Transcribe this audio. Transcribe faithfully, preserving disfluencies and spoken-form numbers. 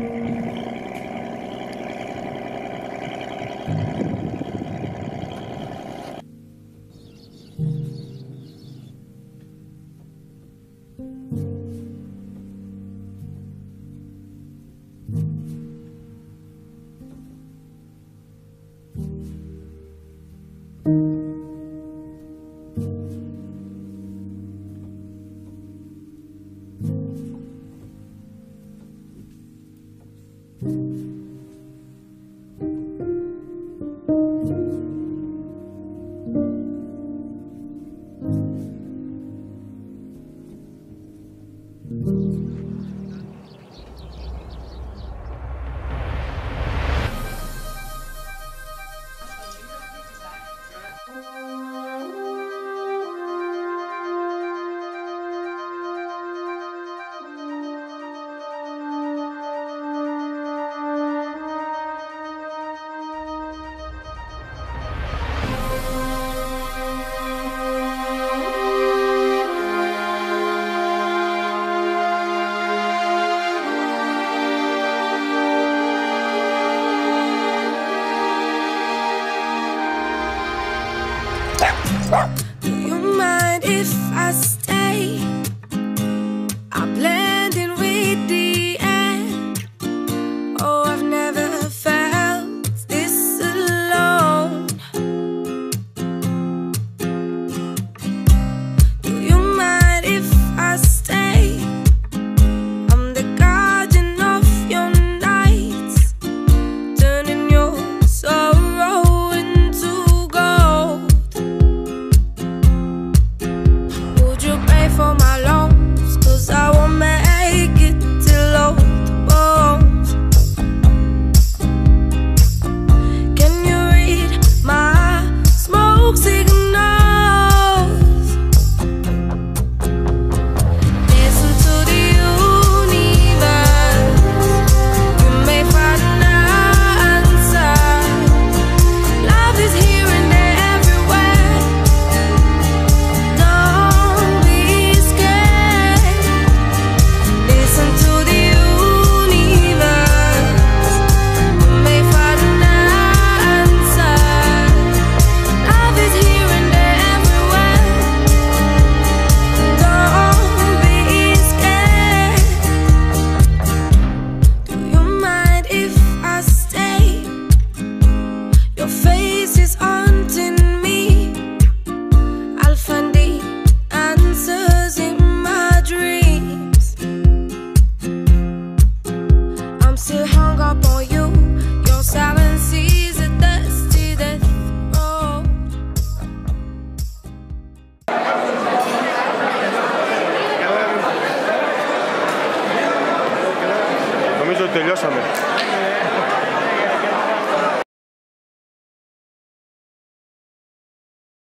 Do you mind if I stay? I blend in with the air. Oh, I've never felt this alone. Do you mind if I stay? I'm the guardian of your nights, turning your sorrow into gold. For my loans, 'cause I won't make it till old bones. Can you read my smoke signals? Listen to the universe. You may find an answer. Love is here and there everywhere. Don't be still hung up on you. Your silence is a dusty death road. Νομίζω ότι τελειώσαμε.